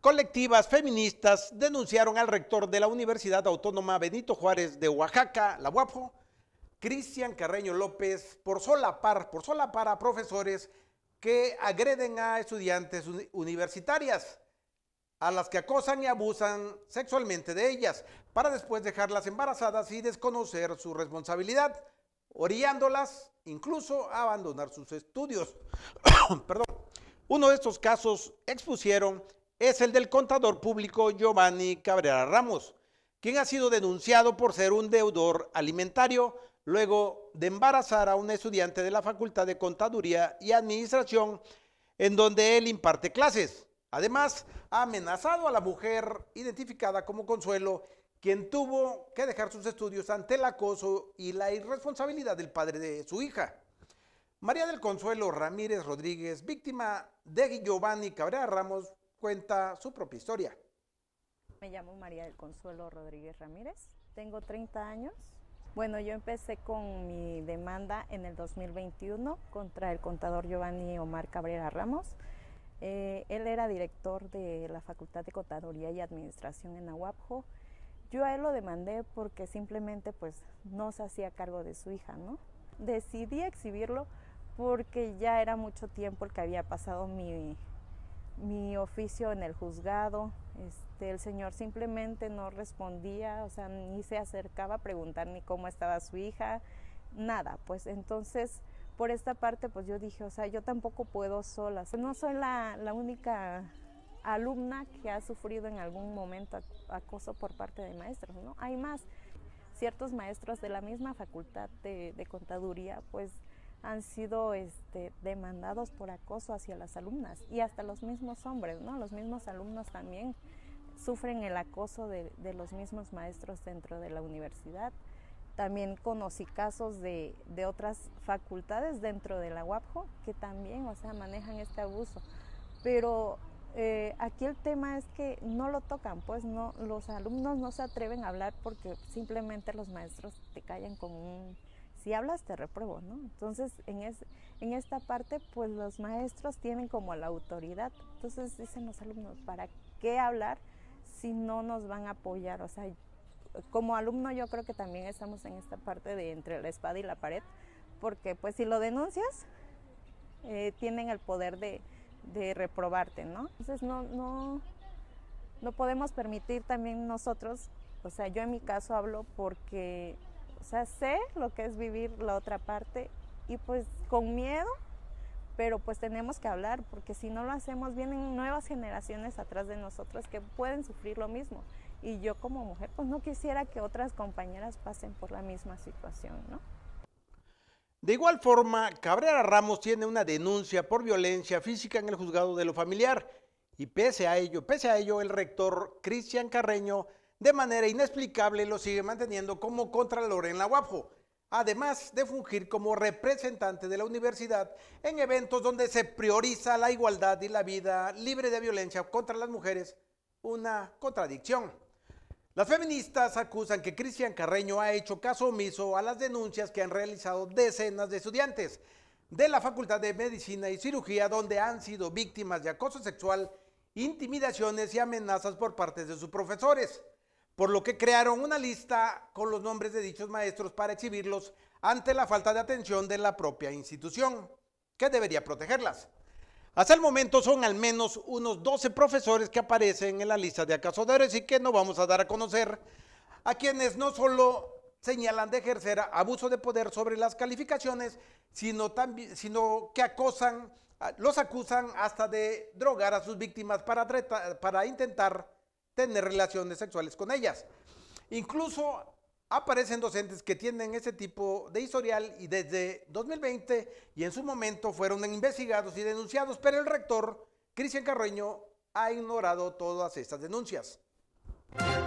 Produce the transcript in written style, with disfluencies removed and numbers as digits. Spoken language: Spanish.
Colectivas feministas denunciaron al rector de la Universidad Autónoma Benito Juárez de Oaxaca, la UAPJO, Cristian Carreño López, por solapar a profesores que agreden a estudiantes universitarias, a las que acosan y abusan sexualmente de ellas, para después dejarlas embarazadas y desconocer su responsabilidad, orillándolas incluso a abandonar sus estudios. Perdón. Uno de estos casos expusieron es el del contador público Giovanni Cabrera Ramos, quien ha sido denunciado por ser un deudor alimentario luego de embarazar a una estudiante de la Facultad de Contaduría y Administración, en donde él imparte clases. Además, ha amenazado a la mujer identificada como Consuelo, quien tuvo que dejar sus estudios ante el acoso y la irresponsabilidad del padre de su hija. María del Consuelo Ramírez Rodríguez, víctima de Giovanni Cabrera Ramos, cuenta su propia historia. Me llamo María del Consuelo Rodríguez Ramírez, tengo 30 años. Bueno, yo empecé con mi demanda en el 2021 contra el contador Giovanni Omar Cabrera Ramos. Él era director de la Facultad de Contaduría y Administración en la UAPJO. Yo a él lo demandé porque simplemente pues no se hacía cargo de su hija, ¿no? Decidí exhibirlo porque ya era mucho tiempo el que había pasado mi oficio en el juzgado. El señor simplemente no respondía, o sea, ni se acercaba a preguntar ni cómo estaba su hija, nada. Pues entonces, por esta parte, pues yo dije, o sea, yo tampoco puedo sola. No soy la única alumna que ha sufrido en algún momento acoso por parte de maestros, ¿no? Hay más. Ciertos maestros de la misma facultad de contaduría, pues, han sido demandados por acoso hacia las alumnas y hasta los mismos hombres, ¿no? Los mismos alumnos también sufren el acoso de los mismos maestros dentro de la universidad. También conocí casos de otras facultades dentro de la UAPJO que también, o sea, manejan este abuso. Pero aquí el tema es que no lo tocan, pues no, los alumnos no se atreven a hablar porque simplemente los maestros te callan como un... Si hablas te repruebo, ¿no? Entonces en esta parte pues los maestros tienen como la autoridad. Entonces dicen los alumnos, ¿para qué hablar si no nos van a apoyar? O sea, como alumno yo creo que también estamos en esta parte de entre la espada y la pared, porque pues si lo denuncias tienen el poder de reprobarte, ¿no? Entonces no podemos permitir también nosotros, o sea, yo en mi caso hablo porque, o sea, sé lo que es vivir la otra parte y pues con miedo, pero pues tenemos que hablar porque si no lo hacemos vienen nuevas generaciones atrás de nosotros que pueden sufrir lo mismo y yo como mujer pues no quisiera que otras compañeras pasen por la misma situación, ¿no? De igual forma, Cabrera Ramos tiene una denuncia por violencia física en el juzgado de lo familiar y pese a ello, el rector Cristian Carreño de manera inexplicable lo sigue manteniendo como contralor en la UAPJO, además de fungir como representante de la universidad en eventos donde se prioriza la igualdad y la vida libre de violencia contra las mujeres, una contradicción. Las feministas acusan que Cristian Carreño ha hecho caso omiso a las denuncias que han realizado decenas de estudiantes de la Facultad de Medicina y Cirugía, donde han sido víctimas de acoso sexual, intimidaciones y amenazas por parte de sus profesores, por lo que crearon una lista con los nombres de dichos maestros para exhibirlos ante la falta de atención de la propia institución, que debería protegerlas. Hasta el momento son al menos unos 12 profesores que aparecen en la lista de acosadores y que no vamos a dar a conocer, a quienes no solo señalan de ejercer abuso de poder sobre las calificaciones, sino que los acusan hasta de drogar a sus víctimas para intentar tener relaciones sexuales con ellas. Incluso aparecen docentes que tienen ese tipo de historial y desde 2020 y en su momento fueron investigados y denunciados, pero el rector Cristian Carreño ha ignorado todas estas denuncias.